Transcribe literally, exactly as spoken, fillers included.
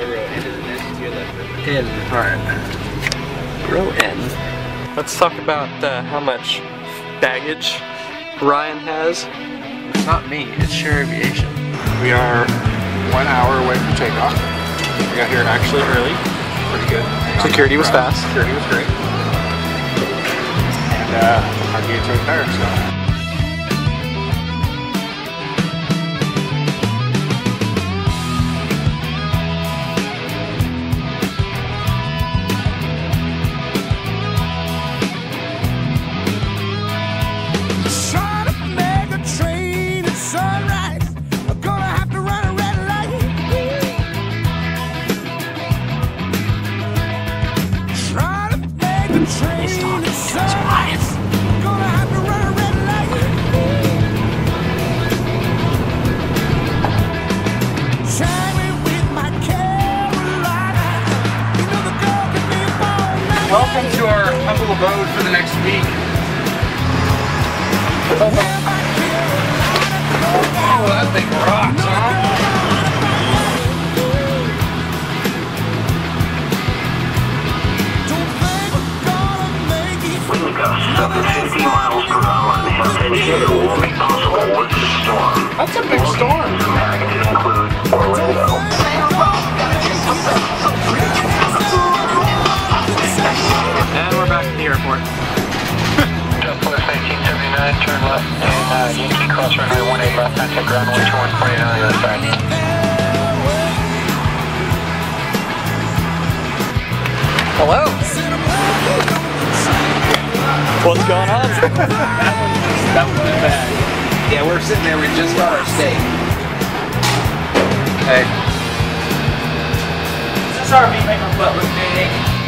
row N is an S to your left. N. Alright. Row N. Let's talk about uh, how much baggage Ryan has. It's not me, it's ShareAviation. We are one hour away from takeoff. We got here actually early. Pretty good. Security was fast. Security was great. And uh, our gates right there, so. Welcome to our humble abode for the next week. Oh, that thing rocks, huh? Wind gusts up to fifty miles per hour and heavy hail will be possible with the storm. That's a big storm. Impacted include Orlando. And we're back at the airport. Southwest eighteen seventy-nine, turn left, and uh, Yankee cross runway one eight left, that's at ground one two one point eight on the other side. Hello. What's going on? That one, that one was bad. Yeah, we're sitting there, we just got our steak. Hey. Is this R V making my butt look big?